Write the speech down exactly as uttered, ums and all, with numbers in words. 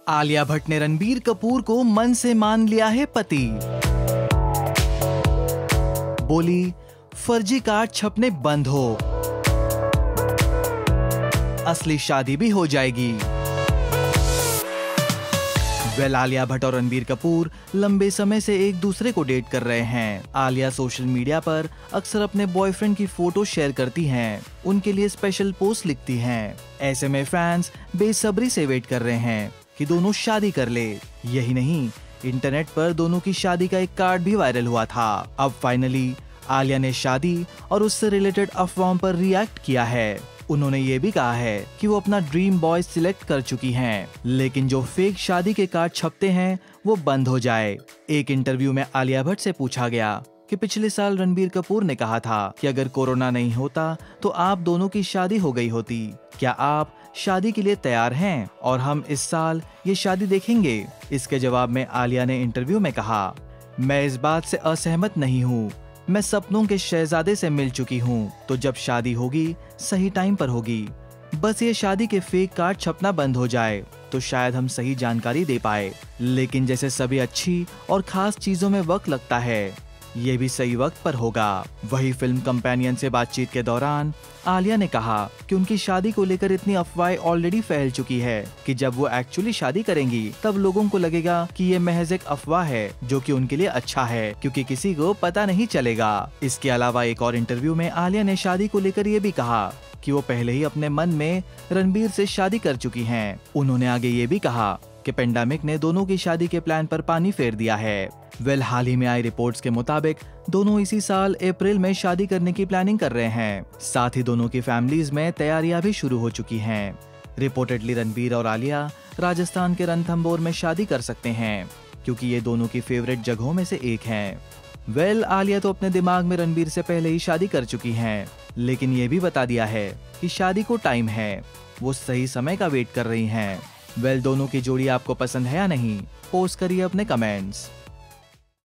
आलिया भट्ट ने रणबीर कपूर को मन से मान लिया है पति। बोली, फर्जी कार्ड छपने बंद हो, असली शादी भी हो जाएगी। वेल आलिया भट्ट और रणबीर कपूर लंबे समय से एक दूसरे को डेट कर रहे हैं। आलिया सोशल मीडिया पर अक्सर अपने बॉयफ्रेंड की फोटो शेयर करती हैं, उनके लिए स्पेशल पोस्ट लिखती हैं। ऐसे में फैंस बेसब्री से वेट कर रहे हैं कि दोनों शादी कर ले। यही नहीं, इंटरनेट पर दोनों की शादी का एक कार्ड भी वायरल हुआ था। अब फाइनली आलिया ने शादी और उससे रिलेटेड अफवाहों पर रिएक्ट किया है। उन्होंने ये भी कहा है कि वो अपना ड्रीम बॉय सिलेक्ट कर चुकी हैं, लेकिन जो फेक शादी के कार्ड छपते हैं वो बंद हो जाए। एक इंटरव्यू में आलिया भट्ट से पूछा गया कि पिछले साल रणबीर कपूर ने कहा था कि अगर कोरोना नहीं होता तो आप दोनों की शादी हो गई होती। क्या आप शादी के लिए तैयार हैं और हम इस साल ये शादी देखेंगे? इसके जवाब में आलिया ने इंटरव्यू में कहा, मैं इस बात से असहमत नहीं हूँ। मैं सपनों के शहजादे से मिल चुकी हूँ, तो जब शादी होगी सही टाइम पर होगी। बस ये शादी के फेक कार्ड छपना बंद हो जाए तो शायद हम सही जानकारी दे पाए। लेकिन जैसे सभी अच्छी और खास चीजों में वक्त लगता है, ये भी सही वक्त पर होगा। वही फिल्म कंपेनियन से बातचीत के दौरान आलिया ने कहा कि उनकी शादी को लेकर इतनी अफवाहें ऑलरेडी फैल चुकी है कि जब वो एक्चुअली शादी करेंगी तब लोगों को लगेगा कि ये महज एक अफवाह है, जो कि उनके लिए अच्छा है क्योंकि किसी को पता नहीं चलेगा। इसके अलावा एक और इंटरव्यू में आलिया ने शादी को लेकर ये भी कहा कि वो पहले ही अपने मन में रणबीर से शादी कर चुकी हैं। उन्होंने आगे ये भी कहा कि पेंडेमिक ने दोनों की शादी के प्लान पर पानी फेर दिया है। वेल हाल ही में आई रिपोर्ट्स के मुताबिक दोनों इसी साल अप्रैल में शादी करने की प्लानिंग कर रहे हैं। साथ ही दोनों की फैमिलीज में तैयारियां भी शुरू हो चुकी हैं। रिपोर्टेडली रणबीर और आलिया राजस्थान के रणथंभौर में शादी कर सकते हैं, क्योंकि ये दोनों की फेवरेट जगहों में से एक हैं। वेल आलिया तो अपने दिमाग में रणबीर से पहले ही शादी कर चुकी हैं, लेकिन ये भी बता दिया है कि शादी को टाइम है, वो सही समय का वेट कर रही हैं। वेल दोनों की जोड़ी आपको पसंद है या नहीं? पोस्ट करिए अपने कमेंट्स।